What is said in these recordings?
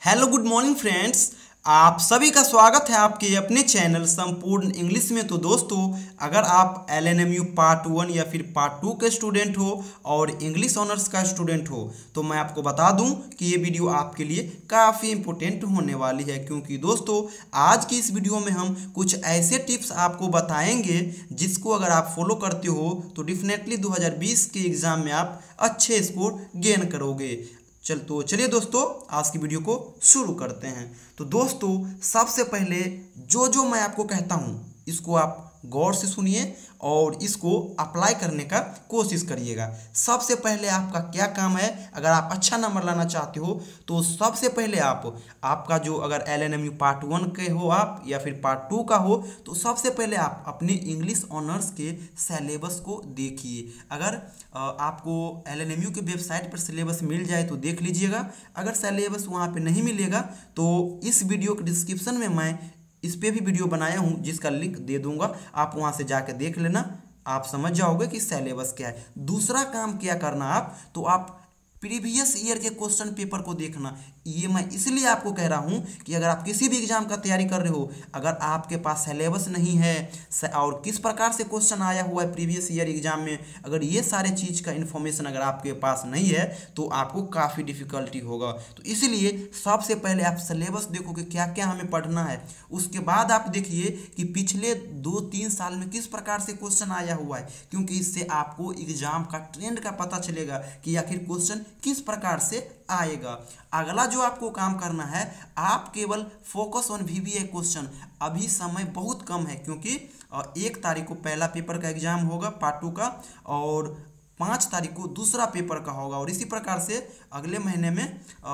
Hello good morning friends. आप सभी का स्वागत है आपके अपने चैनल संपूर्ण इंग्लिश में। तो दोस्तों, अगर आप LNMU पार्ट 1 या फिर पार्ट 2 के स्टूडेंट हो और इंग्लिश ऑनर्स का स्टूडेंट हो तो मैं आपको बता दूं कि ये वीडियो आपके लिए काफ़ी इम्पोर्टेंट होने वाली है, क्योंकि दोस्तों आज की इस वीडियो में हम कुछ ऐसे टिप्स आपको बताएंगे जिसको अगर आप फॉलो करते हो तो डेफिनेटली 2020 के एग्ज़ाम में आप अच्छे स्कोर गेन करोगे। चलिए दोस्तों, आज की वीडियो को शुरू करते हैं। तो दोस्तों, सबसे पहले जो मैं आपको कहता हूँ इसको आप गौर से सुनिए और इसको अप्लाई करने का कोशिश करिएगा। सबसे पहले आपका क्या काम है, अगर आप अच्छा नंबर लाना चाहते हो तो सबसे पहले आपका जो अगर LNMU पार्ट 1 के हो आप या फिर पार्ट 2 का हो तो सबसे पहले आप अपने इंग्लिश ऑनर्स के सिलेबस को देखिए। अगर आपको LNMU के वेबसाइट पर सिलेबस मिल जाए तो देख लीजिएगा। अगर सिलेबस वहाँ पे नहीं मिलेगा तो इस वीडियो के डिस्क्रिप्शन में मैं इस पे भी वीडियो बनाया हूँ जिसका लिंक दे दूंगा, आप वहाँ से जाके देख लेना, आप समझ जाओगे कि सिलेबस क्या है। दूसरा काम क्या करना आप प्रीवियस ईयर के क्वेश्चन पेपर को देखना। ये मैं इसलिए आपको कह रहा हूँ कि अगर आप किसी भी एग्जाम का तैयारी कर रहे हो, अगर आपके पास सिलेबस नहीं है और किस प्रकार से क्वेश्चन आया हुआ है प्रीवियस ईयर एग्जाम में, अगर ये सारे चीज़ का इन्फॉर्मेशन अगर आपके पास नहीं है तो आपको काफ़ी डिफिकल्टी होगा। तो इसलिए सबसे पहले आप सिलेबस देखो कि क्या क्या हमें पढ़ना है। उसके बाद आप देखिए कि पिछले 2-3 साल में किस प्रकार से क्वेश्चन आया हुआ है, क्योंकि इससे आपको एग्जाम का ट्रेंड का पता चलेगा कि आखिर क्वेश्चन किस प्रकार से आएगा। अगला जो आपको काम करना है, आप केवल फोकस ऑन VBA क्वेश्चन। अभी समय बहुत कम है क्योंकि 1 तारीख को पहला पेपर का एग्जाम होगा पार्ट 2 का और 5 तारीख को दूसरा पेपर का होगा और इसी प्रकार से अगले महीने में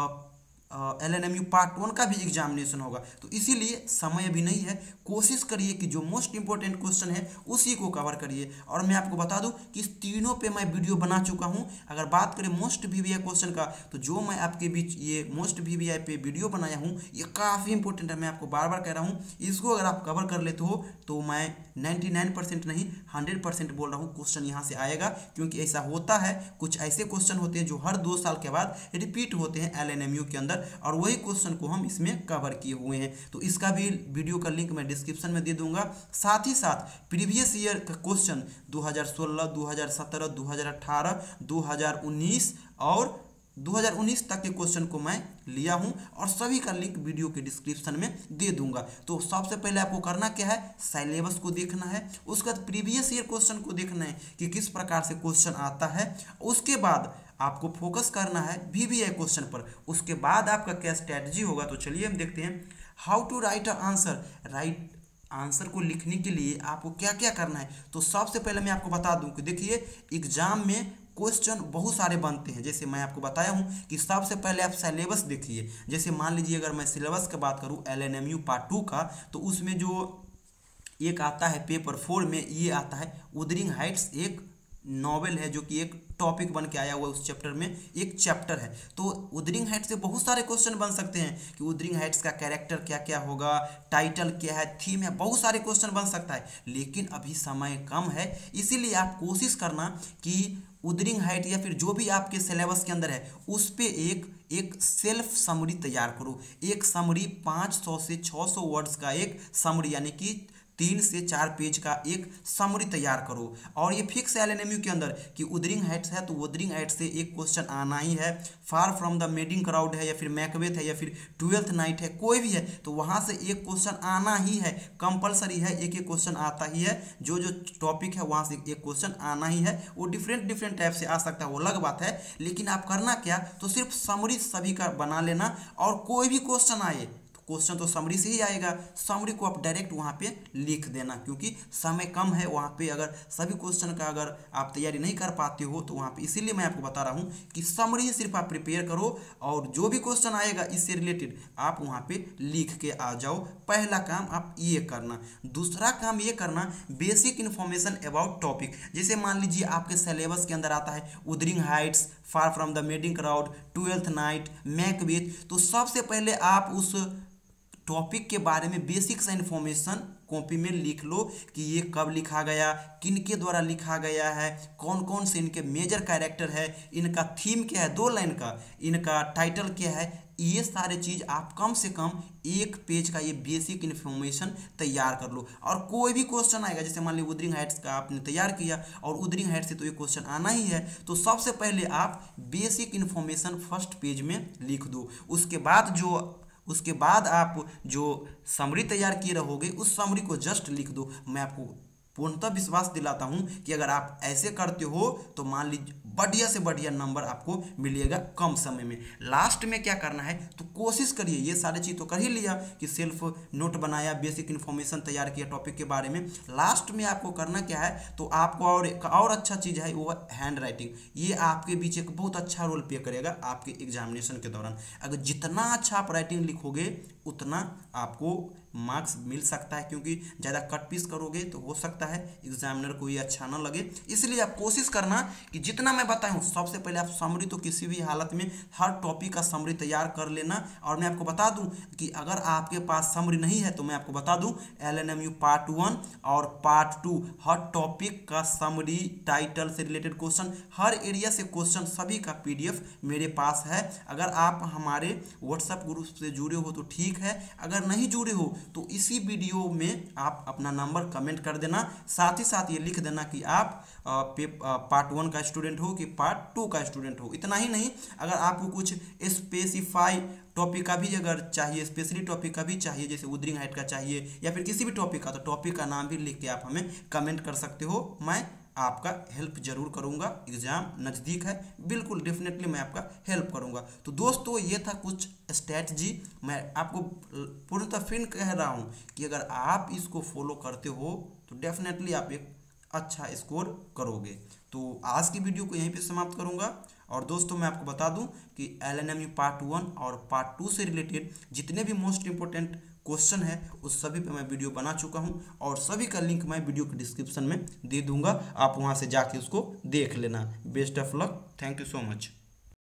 LNMU पार्ट 1 का भी एग्जामिनेशन होगा। तो इसीलिए समय अभी नहीं है। कोशिश करिए कि जो मोस्ट इंपॉर्टेंट क्वेश्चन है उसी को कवर करिए। और मैं आपको बता दूं कि इस तीनों पे मैं वीडियो बना चुका हूं। अगर बात करें मोस्ट VBA क्वेश्चन का तो जो मैं आपके बीच ये मोस्ट VBA पे वीडियो बनाया हूं ये काफ़ी इंपॉर्टेंट है। मैं आपको बार बार कह रहा हूँ, इसको अगर आप कवर कर लेते हो तो मैं 99% नहीं 100% बोल रहा हूँ क्वेश्चन यहाँ से आएगा, क्योंकि ऐसा होता है। कुछ ऐसे क्वेश्चन होते हैं जो हर 2 साल के बाद रिपीट होते हैं LNMU के अंदर और वही क्वेश्चन को हम इसमें कवर किए हुए हैं। तो इसका भी वीडियो का लिंक मैं डिस्क्रिप्शन में दे दूंगा। साथ ही साथ प्रीवियस ईयर का क्वेश्चन 2016, 2017, 2018, 2019 और 2019 तक के क्वेश्चन को मैं लिया हूं और सभी का लिंक वीडियो के डिस्क्रिप्शन में दे दूंगा। तो सबसे पहले आपको करना क्या है, सिलेबस को देखना है। उसके बाद प्रीवियस ईयर क्वेश्चन को देखना है कि किस प्रकार से क्वेश्चन आता है। उसके बाद आपको फोकस करना है VBA क्वेश्चन पर। उसके बाद आपका क्या स्ट्रैटेजी होगा, तो चलिए हम देखते हैं। How to write a answer. Right answer को लिखने के लिए आपको क्या क्या करना है, तो सबसे पहले मैं आपको बता दूं कि देखिए एग्जाम में क्वेश्चन बहुत सारे बनते हैं। जैसे मैं आपको बताया हूं कि सबसे पहले आप सिलेबस देखिए। जैसे मान लीजिए अगर मैं सिलेबस की बात करूं LNMU पार्ट 2 का, तो उसमें जो एक आता है पेपर 4 में, ये आता है wuthering heights। एक नॉवेल है जो कि एक टॉपिक बन के आया हुआ है, उस चैप्टर में एक चैप्टर है। तो wuthering heights से बहुत सारे क्वेश्चन बन सकते हैं कि wuthering heights का कैरेक्टर क्या क्या होगा, टाइटल क्या है, थीम है, बहुत सारे क्वेश्चन बन सकता है। लेकिन अभी समय कम है, इसीलिए आप कोशिश करना कि wuthering height या फिर जो भी आपके सिलेबस के अंदर है उस पे एक सेल्फ समरी तैयार करो। एक समरी 500 से 600 वर्ड्स का एक समरी, यानी कि 3 से 4 पेज का एक समरी तैयार करो। और ये फिक्स है LNMU के अंदर कि wuthering heights है तो wuthering heights से एक क्वेश्चन आना ही है। Far from the madding crowd है या फिर मैकबेथ है या फिर 12th नाइट है, कोई भी है तो वहाँ से एक क्वेश्चन आना ही है, कंपलसरी है। एक क्वेश्चन आता ही है, जो टॉपिक है वहाँ से एक क्वेश्चन आना ही है। वो डिफरेंट टाइप से आ सकता है, वो अलग बात है। लेकिन आप करना क्या, तो सिर्फ समरी सभी का बना लेना और कोई भी क्वेश्चन आए, क्वेश्चन तो समरी से ही आएगा, समरी को आप डायरेक्ट वहाँ पे लिख देना, क्योंकि समय कम है वहाँ पे। अगर सभी क्वेश्चन का अगर आप तैयारी नहीं कर पाते हो तो वहाँ पे, इसीलिए मैं आपको बता रहा हूँ कि समरी सिर्फ आप प्रिपेयर करो और जो भी क्वेश्चन आएगा इससे रिलेटेड आप वहाँ पे लिख के आ जाओ। पहला काम आप ये करना। दूसरा काम ये करना, बेसिक इन्फॉर्मेशन अबाउट टॉपिक। जैसे मान लीजिए आपके सिलेबस के अंदर आता है wuthering heights, far from the madding crowd, 12th night, Macbeth. तो सबसे पहले आप उस टॉपिक के बारे में बेसिक सा इन्फॉर्मेशन कॉपी में लिख लो कि ये कब लिखा गया, किन के द्वारा लिखा गया है, कौन कौन से इनके मेजर कैरेक्टर है, इनका थीम क्या है 2 लाइन का, इनका टाइटल क्या है। ये सारे चीज़ आप कम से कम 1 पेज का ये बेसिक इन्फॉर्मेशन तैयार कर लो। और कोई भी क्वेश्चन आएगा, जैसे मान लीजिए वुदरिंग हाइट्स का आपने तैयार किया और वुदरिंग हाइट्स से तो ये क्वेश्चन आना ही है, तो सबसे पहले आप बेसिक इन्फॉर्मेशन फर्स्ट पेज में लिख दो। उसके बाद आप जो समरी तैयार किए रहोगे उस समरी को जस्ट लिख दो। मैं आपको पूर्णतः विश्वास दिलाता हूं कि अगर आप ऐसे करते हो तो मान लीजिए बढ़िया से बढ़िया नंबर आपको मिलेगा कम समय में। लास्ट में क्या करना है, तो कोशिश करिए, ये सारे चीज़ तो कर ही लिया कि सेल्फ नोट बनाया, बेसिक इन्फॉर्मेशन तैयार किया टॉपिक के बारे में। लास्ट में आपको करना क्या है, तो आपको और अच्छा चीज़ है वो हैंड राइटिंग। ये आपके बीच एक बहुत अच्छा रोल प्ले करेगा आपके एग्जामिनेशन के दौरान। अगर जितना अच्छा आप राइटिंग लिखोगे उतना आपको मार्क्स मिल सकता है, क्योंकि ज़्यादा कट पीस करोगे तो हो सकता है एग्जामिनर को ये अच्छा ना लगे। इसलिए आप कोशिश करना कि जितना मैं बताया हूँ, सबसे पहले आप समरी तो किसी भी हालत में हर टॉपिक का समरी तैयार कर लेना। और मैं आपको बता दूं कि अगर आपके पास समरी नहीं है तो मैं आपको बता दूं LNMU पार्ट 1 और पार्ट 2 हर टॉपिक का समरी, टाइटल से रिलेटेड क्वेश्चन, हर एरिया से क्वेश्चन सभी का PDF मेरे पास है। अगर आप हमारे व्हाट्सएप ग्रुप से जुड़े हो तो ठीक है, अगर नहीं जुड़े हो तो इसी वीडियो में आप अपना नंबर कमेंट कर देना। साथ ही साथ ये लिख देना कि आप पार्ट 1 का स्टूडेंट हो कि पार्ट 2 का स्टूडेंट हो। इतना ही नहीं, अगर आपको कुछ स्पेसिफाई टॉपिक का भी अगर चाहिए, स्पेशली टॉपिक का भी चाहिए, जैसे वुदरिंग हाइट का चाहिए या फिर किसी भी टॉपिक का, तो टॉपिक का नाम भी लिख के आप हमें कमेंट कर सकते हो। मैं आपका हेल्प जरूर करूंगा। एग्ज़ाम नज़दीक है, बिल्कुल डेफिनेटली मैं आपका हेल्प करूंगा। तो दोस्तों ये था कुछ स्ट्रैटेजी। मैं आपको पूर्णतः फिर कह रहा हूं कि अगर आप इसको फॉलो करते हो तो डेफिनेटली आप एक अच्छा स्कोर करोगे। तो आज की वीडियो को यहीं पे समाप्त करूंगा। और दोस्तों मैं आपको बता दूं कि LNMU पार्ट 1 और पार्ट 2 से रिलेटेड जितने भी मोस्ट इंपॉर्टेंट क्वेश्चन है उस सभी पे मैं वीडियो बना चुका हूं और सभी का लिंक मैं वीडियो के डिस्क्रिप्शन में दे दूंगा। आप वहां से जाके उसको देख लेना। Best of luck, thank you so much.